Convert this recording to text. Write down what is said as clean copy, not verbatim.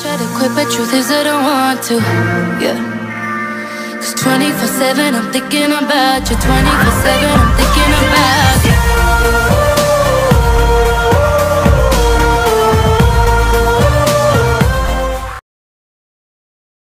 try to quit, but truth is I don't want to. Yeah. Cause 24/7 I'm thinking about you. 24/7 I'm thinking about